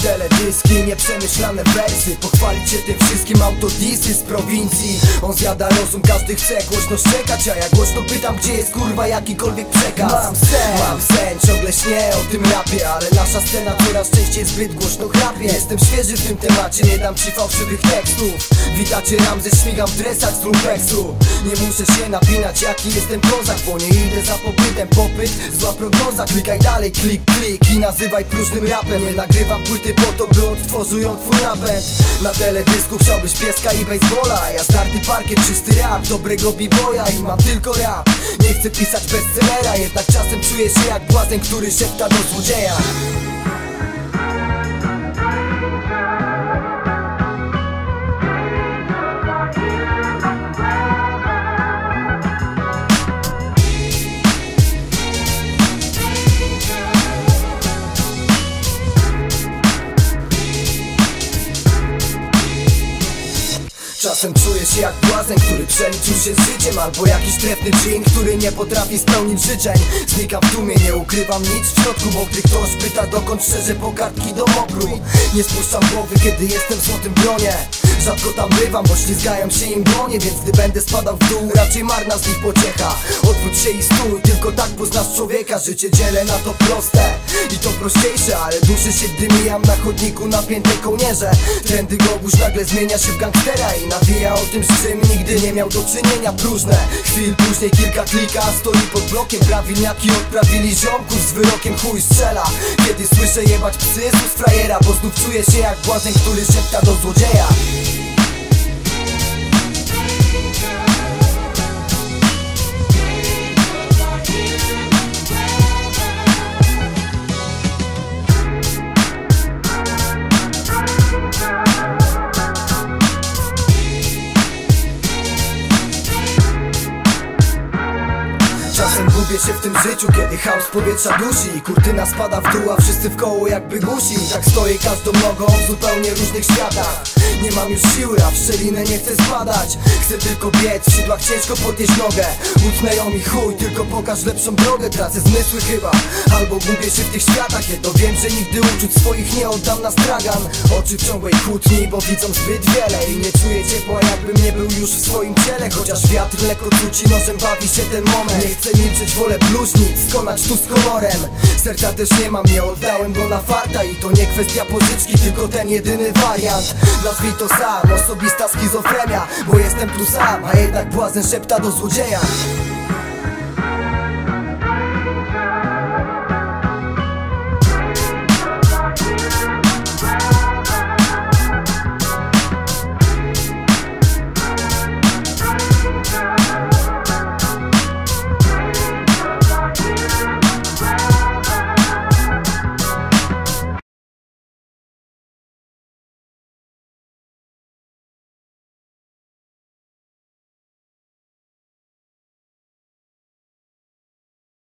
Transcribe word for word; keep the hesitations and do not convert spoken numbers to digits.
teledyski, nieprzemyślane wersy, pochwalić się tym wszystkim, autodisy z prowincji. On zjada rozum, każdy chce głośno szczekać, a ja głośno pytam, gdzie jest kurwa jakikolwiek przekaz. Mam sen, mam sen, ciągle śnię o tym rapie, ale nasza scena coraz częściej zbyt głośno chrapie. Jestem świeży w tym temacie, nie dam ci fałszywych tekstów. Witacie Ramzes, śmigam w dresach z lumpeksu. Nie muszę się napinać, jaki jestem kozak, bo nie idę za popytem. Popyt, zła prognoza, klikaj dalej, klik, klik i nazywaj próżnym rapem. Nie nagrywam płyty po to, by odtworzył ją twój napęd. Na teledysku chciałbyś pieska i baseballa, ja zdarty parkiet, czysty rap, dobrego b-boya i mam tylko rap. Nie chcę pisać bestsellera, jednak czasem czuję się jak błazen, który szepta do złodzieja. Czasem czuję się jak błazen, który przeliczył się z życiem, albo jakiś trefny dżin, który nie potrafi spełnić życzeń. Znikam w tłumie, nie ukrywam nic w środku, bo gdy ktoś pyta, dokąd szczerze po kartki do mokru. Nie spuszczam głowy, kiedy jestem w złotym gronie. Rzadko tam bywam, bo ślizgają się im dłonie, więc gdy będę spadał w dół, raczej marna z nich pociecha. Odwróć się i stój, tylko tak poznasz człowieka. Życie dzielę na to proste i to prościejsze, ale duszę się, gdy mijam na chodniku napięte kołnierze. Trendy Goguś nagle zmienia się w gangstera i nawija o tym, z czym nigdy nie miał do czynienia. Próżne chwil później kilka klika, stoi pod blokiem. Prawilniaki odprawili ziomków z wyrokiem, chuj strzela. Kiedy słyszę jebać psy z frajera, bo znów czuję się jak błazen, który szepta do złodzieja. Czasem gubię się w tym życiu, kiedy chaos powietrza dusi i kurtyna spada w dół, a wszyscy w koło jakby gusi. I tak stoję każdą nogą w zupełnie różnych światach. Nie mam już siły, a w szczelinę nie chcę spadać. Chcę tylko biec, w sidłach ciężko podnieść nogę. Utnę ją i chuj, tylko pokaż lepszą drogę. Tracę zmysły chyba, albo gubię się w tych światach. Jedno wiem, że nigdy uczuć swoich nie oddam na stragan. Oczy w ciągłej kłótni, bo widzą zbyt wiele i nie czuję ciepła, jakbym nie był już w swoim ciele. Chociaż wiatr lekko cuci nożem, bawi się ten moment. Nie chcę milczeć, wolę bluźnić, skonać tu z kolorem. Serca też nie mam, nie oddałem go na farta. I to nie kwestia pożyczki, tylko ten jedyny wariant. Nazwij to sam, osobista schizofrenia, bo jestem tu sam, a jednak błazen szepta do złodzieja.